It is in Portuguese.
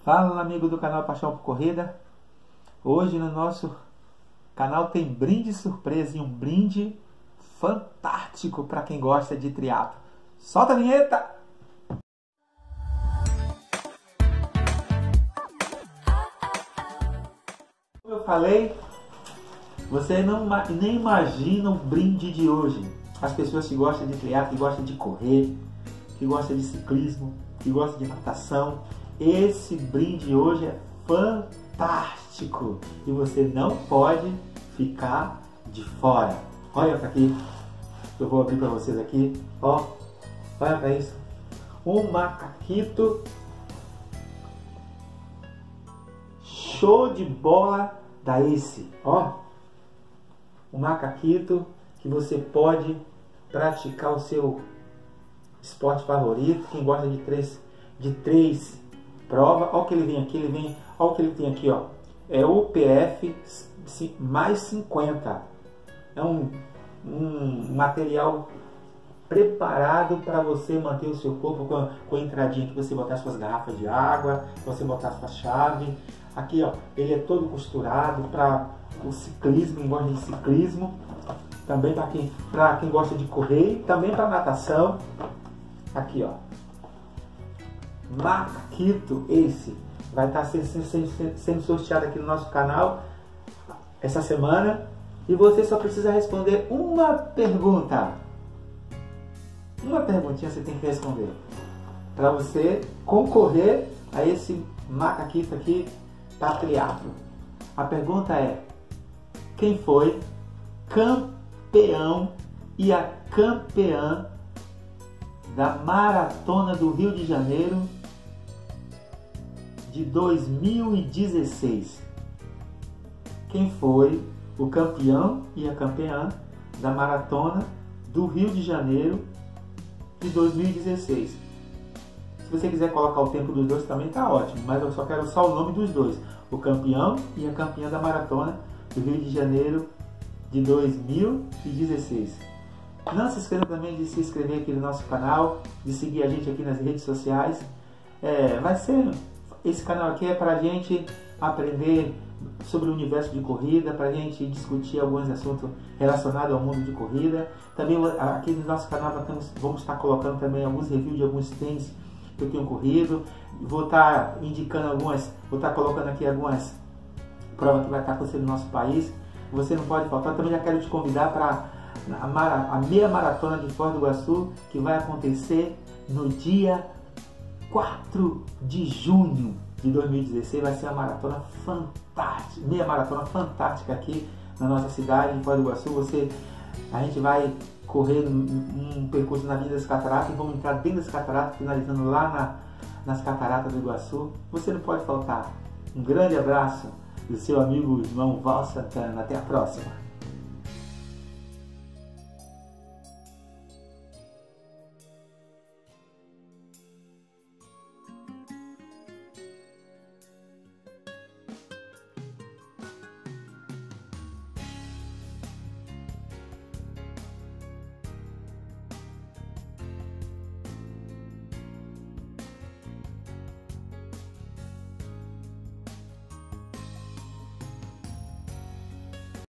Fala, amigo do canal Paixão por Corrida. Hoje no nosso canal tem brinde surpresa e um brinde fantástico para quem gosta de triatlo. Solta a vinheta! Como eu falei, você nem imagina o brinde de hoje. As pessoas que gostam de triatlo, que gostam de correr, que gostam de ciclismo, que gostam de natação, esse brinde hoje é fantástico e você não pode ficar de fora. Olha para aqui, eu vou abrir para vocês aqui, ó, olha para isso, um macaquito show de bola da Ace, ó, um macaquito que você pode praticar o seu esporte favorito. Quem gosta de três prova, olha o que ele vem aqui, olha o que ele tem aqui, ó. É o PF mais 50. É um material preparado para você manter o seu corpo com a entradinha que você botar suas garrafas de água, você botar sua chave. Aqui, ó, ele é todo costurado para o ciclismo, quem gosta de ciclismo, também para quem gosta de correr, também para natação. Aqui, ó, Macaquito Ace vai estar sendo sorteado aqui no nosso canal essa semana e você só precisa responder uma pergunta. Uma perguntinha você tem que responder para você concorrer a esse macaquito aqui para triatlo. A pergunta é: quem foi campeão e a campeã da Maratona do Rio de Janeiro de 2016? Quem foi o campeão e a campeã da Maratona do Rio de Janeiro de 2016? Se você quiser colocar o tempo dos dois também tá ótimo, mas eu só quero só o nome dos dois, o campeão e a campeã da Maratona do Rio de Janeiro de 2016. Não se esqueça também de se inscrever aqui no nosso canal, de seguir a gente aqui nas redes sociais. Esse canal aqui é para a gente aprender sobre o universo de corrida, para a gente discutir alguns assuntos relacionados ao mundo de corrida. Também aqui no nosso canal vamos estar colocando também alguns reviews de alguns tênis que eu tenho corrido. Vou estar indicando vou estar colocando aqui algumas provas que vai estar acontecendo no nosso país. Você não pode faltar. Também já quero te convidar para a meia maratona de Foz do Iguaçu, que vai acontecer no dia 4 de junho de 2016. Vai ser uma maratona fantástica, meia maratona fantástica aqui na nossa cidade de Foz do Iguaçu. A gente vai correr um percurso na Avenida das Cataratas e vamos entrar dentro das cataratas, finalizando lá nas cataratas do Iguaçu. Você não pode faltar. Um grande abraço do seu amigo irmão Val Santana. Até a próxima.